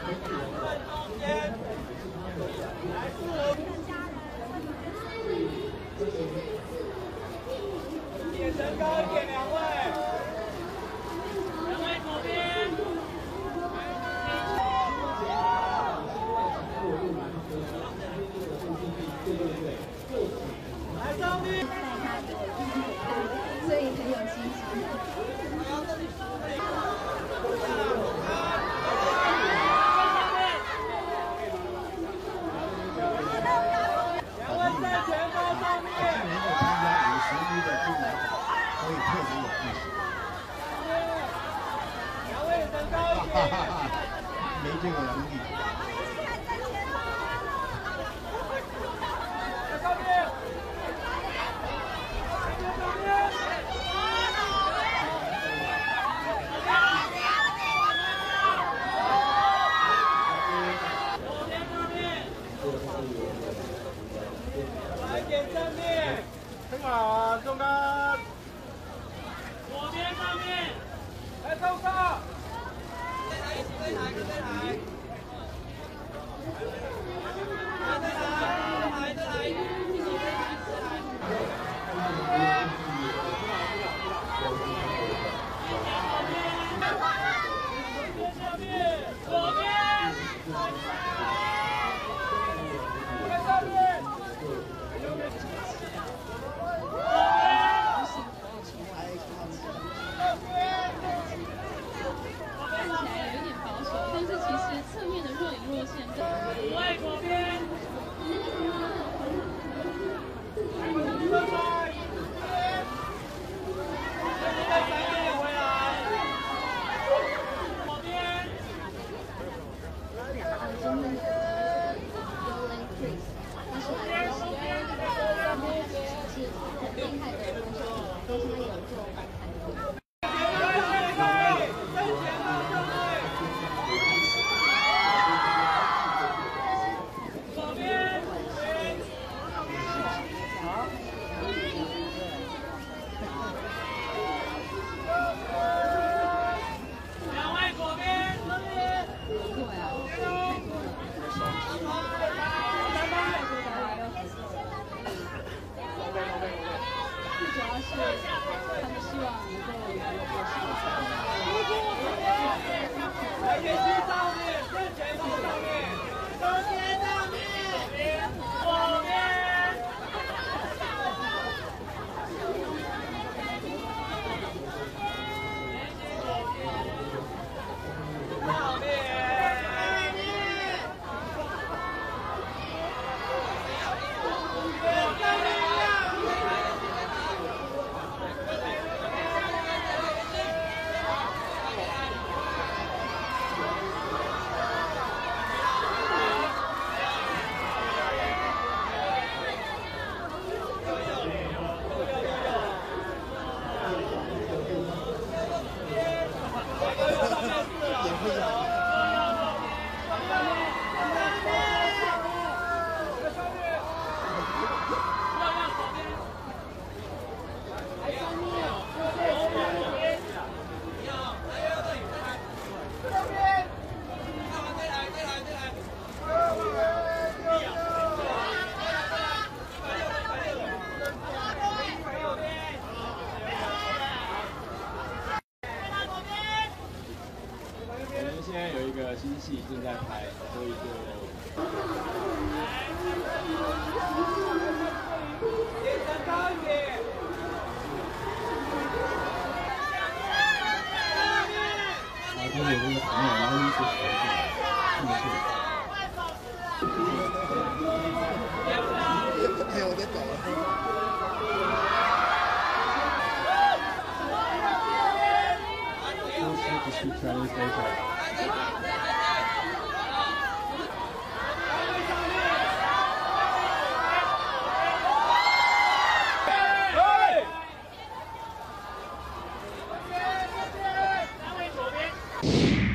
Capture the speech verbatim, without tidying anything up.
眼神高一点，两位。两位左边。来上面。 所以很有信心。 在前方上面。 去年我参加五十一的助燃跑，所以特别有意思。 两位身高一点， 没这个能力。 在上面。来点正面，很好，中杆，左边上面，来冲上，再来一起，再来，再来，再来，再来，再来，一起再来，再来。左边，左边，在上面。 侧面的若隐若现， 五位左边，拜拜，再闪一点回来，左边， 中间的 Golden Chris， 他是来自十二个是很厉害的分手，都是他有做反弹的。 他们希望能够有有市场。 来点击上面，正前方上面，中间上面，左边。上面。 现在有一个新戏正在拍，所以就眼神高一点。 然后就是有这个朋友，然后一起合作，进去。哎，我在抖了。 to speak Chinese later. Hey!